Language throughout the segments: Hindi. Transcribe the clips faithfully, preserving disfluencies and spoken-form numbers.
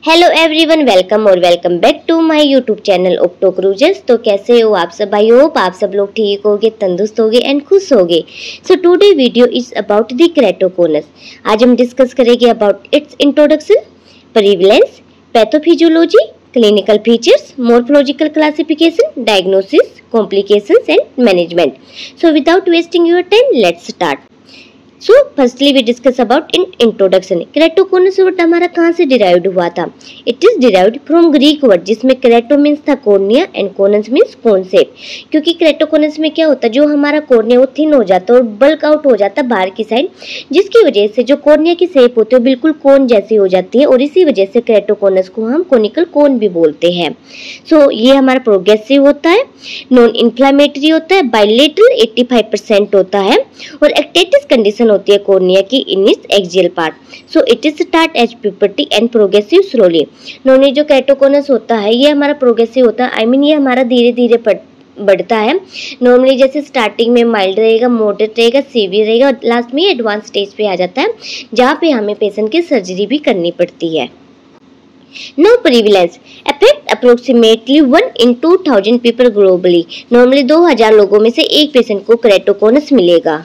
हेलो एवरीवन, वेलकम और welcome back to my YouTube channel Opto Cruisers. तो कैसे हो आप सब? आई होप आप सब लोग ठीक होगे, तंदुरुस्त होगे एंड खुश होगे। So today video is about the keratoconus. आज हम डिस्कस करेंगे about its introduction, prevalence, pathophysiology, clinical features, morphological classification, diagnosis, complications and management. So without wasting your time, let's start. So firstly we discuss about in introduction. Keratoconus word हमारा कहाँ से डिराइव्ड हुआ था? It is derived from Greek word जिसमें केराटो मीन्स था cornea and conus means cone shape. क्योंकि केराटोकोनस में क्या होता है, जो हमारा कॉर्निया वो थिन हो जाता है और बल्क आउट हो जाता है बाहर की साइड, जिसकी वजह से जो कॉर्निया की शेप होती है बिल्कुल कोन जैसी हो जाती है और इसी वजह से केराटोकोनस को हम कोनिकल कोन भी बोलते हैं। सो so, ये हमारा प्रोग्रेसिव होता है, नॉन इन्फ्लामेटरी होता है, बाइलेटरल पचासी परसेंट होता है और एक्टेटिस कंडीशन होती है कॉर्निया की in its axial part. So it is start as puberty and progressive slowly. Normally जो केराटोकोनस होता है ये हमारा प्रोग्रेसिव होता है, आई मीन ये हमारा धीरे धीरे बढ़ता है। नॉर्मली जैसे स्टार्टिंग में माइल्ड रहेगा, मॉडरेट रहेगा, सीवियर रहेगा और लास्ट में एडवांस स्टेज पे आ जाता है जहाँ पे हमें पेशेंट की सर्जरी भी करनी पड़ती है। Now prevalence affect approximately one in two thousand people globally। Normally दो हज़ार लोगों में से एक पेशेंट को केराटोकोनस मिलेगा।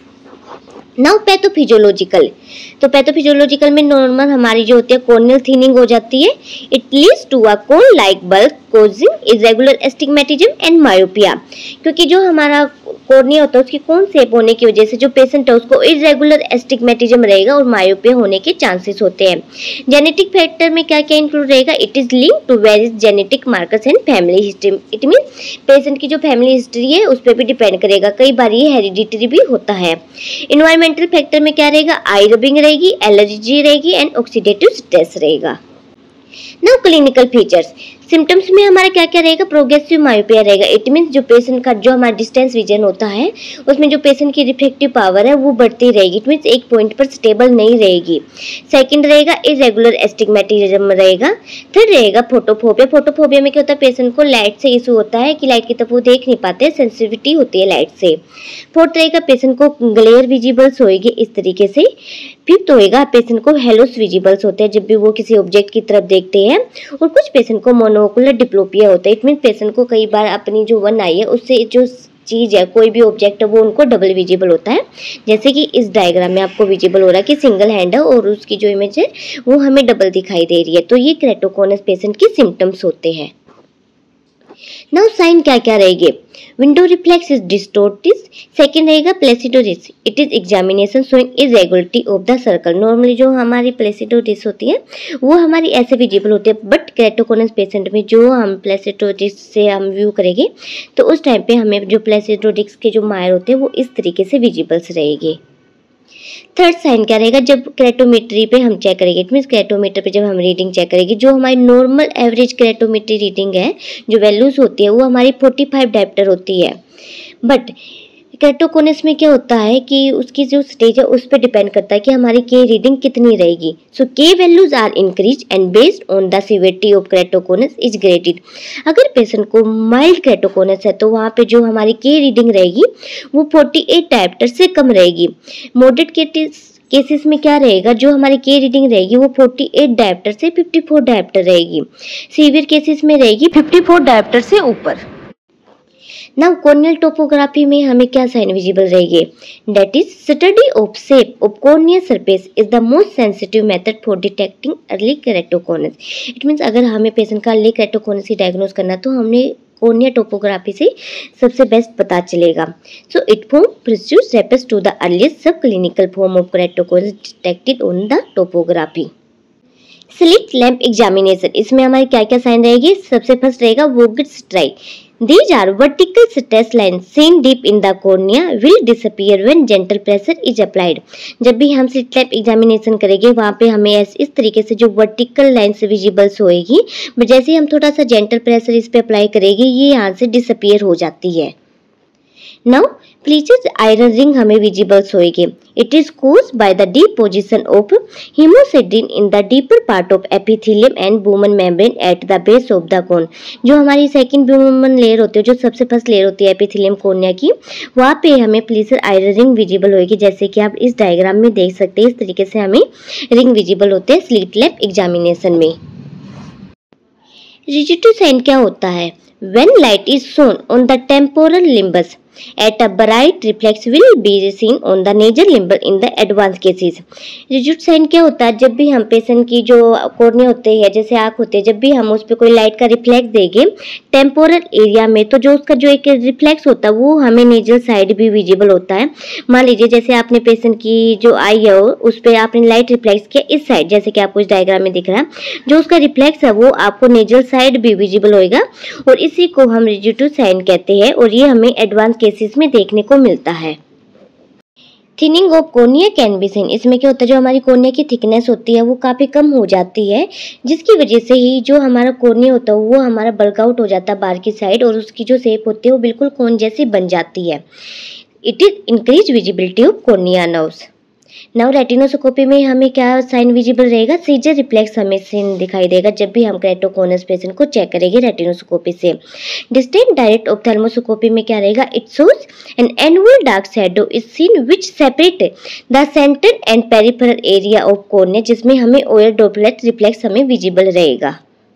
नाउ पैथोफिजियोलॉजिकल, तो पैथोफिजियोलॉजिकल में नॉर्मल हमारी जो होती है कॉर्नियल थिनिंग हो जाती है। It leads to a cone like bulge causing irregular astigmatism and myopia. क्योंकि जो हमारा कॉर्निया होता है उसकी कोन शेप होने की वजह से जो पेशेंट है उसको इरेगुलर एस्टिग्मेटिज्म रहेगा और मायोपिया होने के चांसेस होते हैं। जेनेटिक फैक्टर में क्या क्या इंक्लूड रहेगा? It is link to various genetic markers and family history. It mean patient की जो फैमिली हिस्ट्री है उस पर भी डिपेंड करेगा, कई बार ये हेरिडिटरी भी होता है। इन्वायरमेंटल फैक्टर में क्या रहेगा? आई रबिंग रहेगी, एलर्जी रहेगी एंड ऑक्सीडेटिव स्ट्रेस रहेगा। नाउ क्लिनिकल फीचर्स, सिम्टम्स में हमारा क्या क्या रहेगा? प्रोग्रेसिव मायोपिया रहेगा। इट मीन्स जो पेशेंट का जो हमारा डिस्टेंस विजन होता है उसमें जो पेशेंट की रिफ्लेक्टिव पावर है वो बढ़ती रहेगी। इट मीन्स एक पॉइंट पर स्टेबल नहीं रहेगी। सेकंड रहेगा इरेगुलर एस्टिग्मेटिज्म रहेगा। थर्ड रहेगा फोटोफोबिया। फोटोफोबिया में क्या होता है, पेशेंट को लाइट से इशू होता है कि लाइट की तरफ वो देख नहीं पाते, सेंसिटिविटी होती है लाइट से। फोर्थ रहेगा पेशेंट को ग्लेयर विजिबल्स होएगी इस तरीके से। फिफ्थ होएगा पेशेंट को हेलोस विजिबल्स होते हैं जब भी वो किसी ऑब्जेक्ट की तरफ देखते हैं। और कुछ पेशेंट को मोनोकुलर डिप्लोपिया होता है। इट मीन पेशेंट को कई बार अपनी जो वन आई है उससे जो चीज है, कोई भी ऑब्जेक्ट है, वो उनको डबल विजिबल होता है। जैसे कि इस डायग्राम में आपको विजिबल हो रहा है कि सिंगल हैंड है और उसकी जो इमेज है वो हमें डबल दिखाई दे रही है। तो ये केराटोकोनस पेशेंट के सिम्टम्स होते हैं। नाउ साइन क्या क्या रहेंगे? Window reflex is distorted. Second रहेगा Placido disc. It is examination showing irregularity of the circle. Normally जो हमारी प्लेसिडो डिस्क होती है वो हमारी ऐसे विजिबल होती है, बट केराटोकोनस पेशेंट में जो हम प्लेसिडो डिस्क से हम व्यू करेंगे तो उस टाइम पे हमें जो प्लेसिडो डिस्क के जो मायर होते हैं वो इस तरीके से विजिबल्स रहेंगे। थर्ड साइन क्या रहेगा? जब केराटोमेट्री पे हम चेक करेंगे, इट मीन्स केराटोमीटर पे जब हम रीडिंग चेक करेंगे, जो हमारी नॉर्मल एवरेज केराटोमेट्री रीडिंग है, जो वैल्यूज होती है वो हमारी पैंतालीस डायप्टर होती है। बट केराटोकोनस में क्या होता है कि उसकी जो स्टेज है उस पर डिपेंड करता है कि हमारी के रीडिंग कितनी रहेगी। So K values are increase and based on the severity of keratoconus is graded. अगर पेशेंट को माइल्ड केराटोकोनस है तो वहाँ पे जो हमारी के रीडिंग रहेगी वो अड़तालीस डायप्टर से कम रहेगी। मॉडरेट केसेस में क्या रहेगा, जो हमारी के रीडिंग रहेगी वो अड़तालीस डायप्टर से चौवन डायप्टर रहेगी। सीवियर केसेस में रहेगी चौवन डायप्टर से ऊपर। नाउ कॉर्नियल टोपोग्राफी में हमें क्या साइन विजिबल रहेंगे? That is study of shape of corneal surface is the most sensitive method for detecting early keratoconus. It means अगर हमें पेशेंट का अर्ली केराटोकोनस की डायग्नोज करना तो हमने कॉर्निया टोपोग्राफी से सबसे बेस्ट पता चलेगा। So it form produce refers to the earliest sub clinical form of keratoconus detected on the topography. Slit lamp examination, इसमें हमारी क्या क्या साइन रहेगी? सबसे फर्स्ट रहेगा Vogt strike. These are vertical stress lines seen deep in the cornea will disappear when gentle pressure is applied। जब भी हम स्लिट लैंप एग्जामिनेशन करेंगे वहाँ पे हमें इस तरीके से जो वर्टिकल लाइन्स विजिबल्स होएगी, बट जैसे ही हम थोड़ा सा जेंटल प्रेशर इस पे अप्लाई करेंगे ये यहाँ से डिसअपियर हो जाती है। नाउ प्लीचेस आयरन रिंग हमें विजिबल्स होएगी। It is caused by the deposition of hemosiderin in the deeper part of epithelium and Bowman membrane at the base of the cone. जो हमारी सेकंड बुमन लेयर होती है, जो सबसे फर्स्ट लेयर होती है एपिथेलियम कॉर्निया की, वहाँ पे हमें प्लीचर आयरन रिंग विजिबल होएगी। जैसे कि आप इस डायग्राम में देख सकते हैं, इस तरीके से हमें रिंग विजिबल होते हैं स्लिट लैंप एग्जामिनेशन में। रिजिडिटी साइन क्या होता है? When light is shown on the temporal limbus at a bright reflex will be seen on the nasal limbus in the advanced cases. Rigid sign क्या होता है? जब भी हम पेशेंट की जो कॉर्निया होते हैं जैसे आँख होते हैं, जब भी हम उस पर कोई लाइट का रिफ्लेक्स देंगे टेम्पोरल एरिया में, तो जो उसका जो एक रिफ्लेक्स होता है वो हमें नेजल साइड भी विजिबल होता है। मान लीजिए जैसे आपने पेशेंट की जो आई है उस पर आपने लाइट रिफ्लेक्स किया इस साइड, जैसे कि आपको इस डायग्राम में दिख रहा है, जो उसका रिफ्लेक्स है वो आपको नेजल साइड भी विजिबल होएगा और इसी को हम रिजिड साइन कहते हैं और ये हमें एडवांस केसेस में देखने को मिलता है। Thinning of cornea can be seen, इसमें क्या होता है जो हमारी कॉर्निया की थिकनेस होती है वो काफ़ी कम हो जाती है, जिसकी वजह से ही जो हमारा कॉर्निया होता है वो हमारा बल्क आउट हो जाता है बाहर की साइड और उसकी जो शेप होती है वो बिल्कुल कोन जैसी बन जाती है। It is increase visibility of cornea nerves. Now retinoscopy में हमें क्या साइन विजिबल रहेगा? सीजर रिफ्लेक्स हमें सीन दिखाई देगा जब भी हम केराटोकोनस पेशेंट को चेक करेंगे रेटिनोस्कोपी से। डिस्टेंट डायरेक्ट ऑप्थेल्मोस्कोपी में क्या रहेगा? It shows an annual dark shadow is seen which separate the centre and peripheral area of cornea, जिसमें हमें ओयर ड्रॉपलेट रिफ्लेक्स हमें विजिबल रहेगा।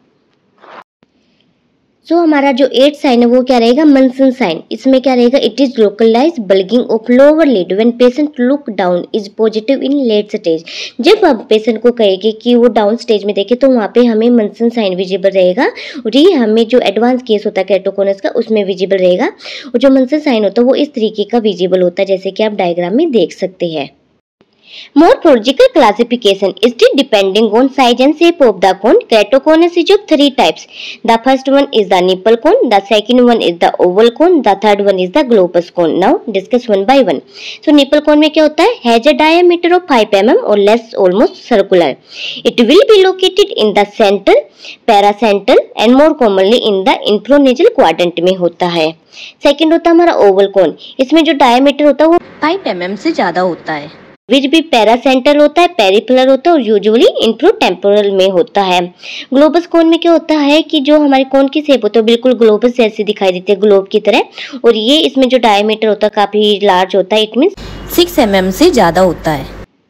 सो so, हमारा जो एट साइन है वो क्या रहेगा? Munson sign. इसमें क्या रहेगा? It is localize bulging of lower lid when patient look down is positive in late stage. जब हम पेशेंट को कहेंगे कि वो डाउन स्टेज में देखे तो वहाँ पे हमें मंसन साइन विजिबल रहेगा और ये हमें जो एडवांस केस होता है केराटोकोनस का उसमें विजिबल रहेगा। और जो मंसन साइन होता है वो इस तरीके का विजिबल होता है जैसे कि आप डायग्राम में देख सकते हैं। Morphological classification is still depending on size and shape of the cone. Keratoconus is of three types. The first one is the nipple cone, the second one is the oval cone, the third one is the globus cone. Now discuss one by one. So nipple cone में क्या होता है? Has a diameter of five millimeters or less, almost circular. It will be located in the central, paracentral and more commonly in the infranasal quadrant में होता है। सेकेंड होता है हमारा ओवल कोन। इसमें जो डायमीटर होता है वो फाइव एमएम से ज्यादा होता है, विच भी पैरासेंट्रल होता है, पेरिफेरल होता है और यूजुअली इंफ्रोटेम्पोरल में होता है। ग्लोबस कोन में क्या होता है कि जो हमारे कोन की शेप होती है बिल्कुल ग्लोबस जैसी दिखाई देती है, ग्लोब की तरह, और ये इसमें जो डायमीटर होता है काफी लार्ज होता है, इट मींस सिक्स एमएम से ज्यादा होता है।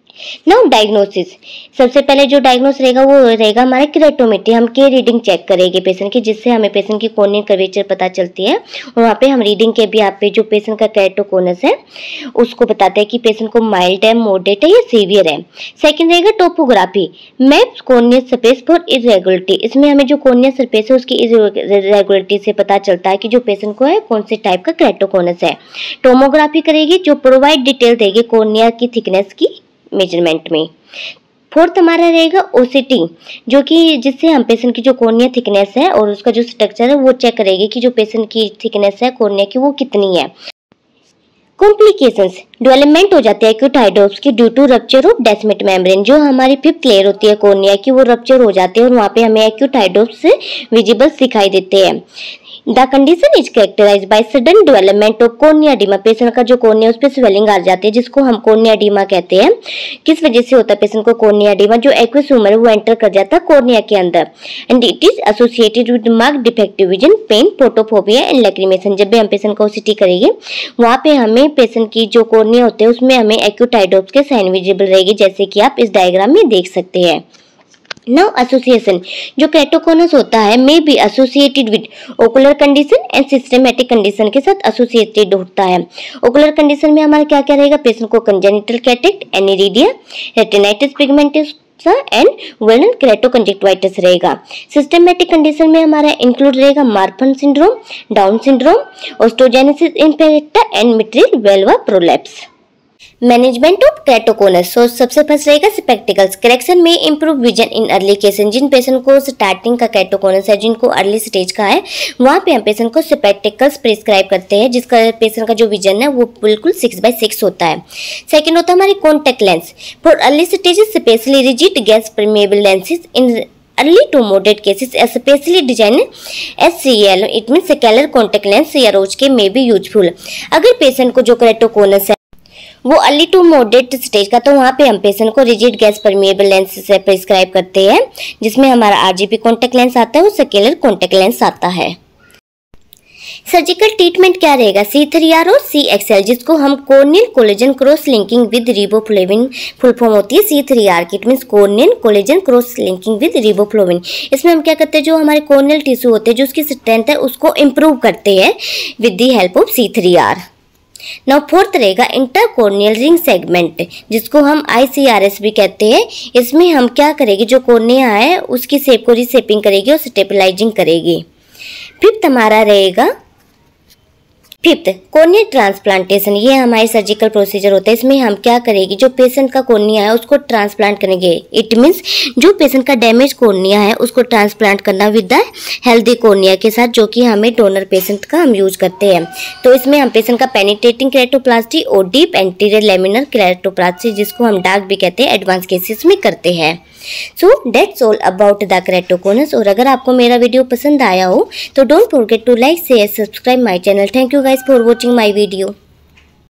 नाउ डायग्नोसिस, सबसे पहले जो डायग्नोस रहेगा वो रहेगा हमारा केरेटोमेट्री। हम के रीडिंग चेक करेंगे पेशेंट की, जिससे हमें पेशेंट की कॉर्नियल कर्वेचर पता चलती है और वहाँ पे हम रीडिंग के भी आप पे जो पेशेंट का केराटोकोनस है उसको बताते हैं कि पेशेंट को माइल्ड है, मॉडरेट है या सीवियर है। सेकंड रहेगा topography, maps corneal surface for irregularity. इसमें हमें जो कॉर्नियल सरफेस है उसकी इरेगुलरिटी से पता चलता है कि जो पेशेंट को है कौन से टाइप का केराटोकोनस है। टोमोग्राफी करेगी जो प्रोवाइड डिटेल देगी कॉर्निया की थिकनेस की मेजरमेंट में। फोर्थ हमारा रहेगा ओसीटी, जो कि जिससे हम पेशेंट की जो कॉर्निया थिकनेस है और उसका जो स्ट्रक्चर है वो चेक करेगी कि जो पेशेंट की थिकनेस है कॉर्निया की वो कितनी है। कॉम्प्लिकेशंस, डेवलपमेंट हो जाती है एक्यूट हाइड्रोप्स की due to rupture of Descemet membrane. जो हमारी फिफ्थ लेयर होती है कॉर्निया की वो रप्चर हो जाती है और वहाँ पे हमें एक्यूट हाइड्रोप्स विजिबल दिखाई देते हैं। The condition is characterised by sudden development of cornea oedema. Patient का जो कॉर्निया उस पर स्वेलिंग आ जाती है जिसको हम कॉर्निया एडिमा कहते हैं। किस वजह से होता है पेशेंट को कॉर्निया एडिमा? जो एक्वस ह्यूमर है वो एंटर कर जाता है कॉर्निया के अंदर and it is associated with marked defective vision, pain, photophobia and lacrimation. जब भी हम पेशेंट का ओसीटी करेंगे वहाँ पे हमें पेशेंट की जो कॉर्निया होते हैं उसमें हमें एक्यूट हाइड्रोप्स के साइन विजिबल रहेगी जैसे कि आप इस डायग्राम में देख सकते हैं। नाउ एसोसिएशन, जो केराटोकोनस होता है may be associated with ocular condition and systematic condition के साथ एसोसिएटेड होता है। ओकुलर कंडीशन में हमारा क्या क्या रहेगा? पेशेंट को congenital cataract, aniridia, retinitis pigmentosa and vernal keratoconjunctivitis रहेगा। सिस्टमेटिक कंडीशन में हमारा इंक्लूड रहेगा Marfan syndrome, Down syndrome, osteogenesis imperfecta and mitral valve prolapse. Management of keratoconus, so सबसे फर्स्ट रहेगा स्पेक्टिकल्स। करेक्शन में improve vision in early cases. जिन पेशेंट को स्टार्टिंग का केराटोकोनस है, जिनको अर्ली स्टेज का है, वहाँ पे हम पेशेंट को स्पेक्टिकल्स प्रिस्क्राइब करते हैं जिसका पेशेंट का जो विजन है वो बिल्कुल सिक्स बाई सिक्स होता है। सेकेंड होता है हमारी contact lens for early stages, specially rigid gas permeable lenses in early to moderate cases, especially designed S C L, it means scalar contact lens या रोज के may be useful। अगर पेशेंट को जो केराटोकोनस है वो अर्ली टू मॉडरेट स्टेज का, तो वहाँ पे हम पेशेंट को रिजिड गैस परमिएबल लेंस से प्रिस्क्राइब करते हैं जिसमें हमारा आरजीपी कॉन्टेक्ट लेंस आता है और स्केलर कॉन्टेक्ट लेंस आता है। सर्जिकल ट्रीटमेंट क्या रहेगा, सी थ्री आर और सी एक्स एल, जिसको हम corneal collagen cross linking with riboflavin, full form होती है सी थ्री आर की, it means corneal collagen cross linking with riboflavin. इसमें हम क्या करते हैं, जो हमारे कॉर्नियल टिश्यू होते हैं, जो उसकी स्ट्रेंथ है उसको इम्प्रूव करते हैं with the help of C three R. Now fourth रहेगा इंटरकॉर्नियल रिंग सेगमेंट, जिसको हम आई सी आर एस भी कहते हैं। इसमें हम क्या करेंगे, जो कॉर्निया है उसकी शेप को रिसेपिंग करेगी और स्टेबलाइजिंग करेगी। फिफ्थ हमारा रहेगा फिफ्थ कॉर्निया ट्रांसप्लांटेशन, ये हमारे सर्जिकल प्रोसीजर होता है। इसमें हम क्या करेंगे, जो पेशेंट का कॉर्निया है उसको ट्रांसप्लांट करेंगे। इट मीन्स जो पेशेंट का डैमेज कॉर्निया है उसको ट्रांसप्लांट करना विद द हेल्दी कॉर्निया के साथ, जो कि हमें डोनर पेशेंट का हम यूज करते हैं। तो इसमें हम पेशेंट का पेनिट्रेटिंग केरेटोप्लास्टी और डीप एंटीरियर लेमिनर केरेटोप्लास्टी, जिसको हम डार्क भी कहते हैं, एडवांस केसेस में करते हैं। So that's all about the keratoconus. और अगर आपको मेरा वीडियो पसंद आया हो तो don't forget to like share subscribe my channel. Thank you guys for watching my video.